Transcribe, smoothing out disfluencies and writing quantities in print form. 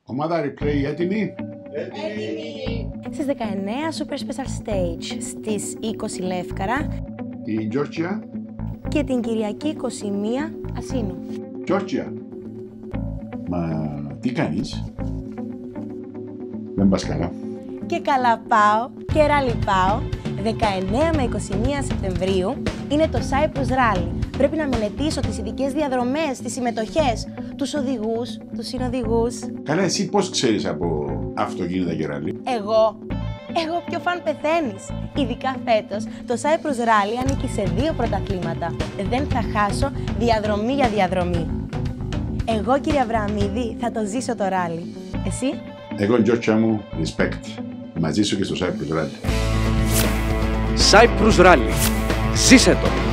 Ομάδα replay έτοιμη. Έτοιμη. Στις 19 Super Special Stage, στις 20 Λεύκαρα Η Τζόρτζια. και την Κυριακή 21 Ασίνου. Τζόρτζια. Μα τι κάνεις? Δεν πας καλά. Και καλά πάω και ράλι πάω. 19 με 21 Σεπτεμβρίου είναι το Cyprus Rally. Πρέπει να μελετήσω τις ειδικές διαδρομές, τις συμμετοχές, τους οδηγούς, τους συνοδηγούς. Καλά, εσύ πώς ξέρεις από αυτοκίνητα και ράλι? Εγώ πιο φαν πεθαίνεις. Ειδικά φέτος, το Cyprus Rally ανήκει σε 2 πρωταθλήματα. Δεν θα χάσω διαδρομή για διαδρομή. Εγώ, κύριε Αβραμίδη, θα το ζήσω το ράλι. Εσύ? Εγώ, Τζόρτζια μου, respect. Μαζί σου και στο Cyprus Rally. Cyprus Rally. Ζήσε το!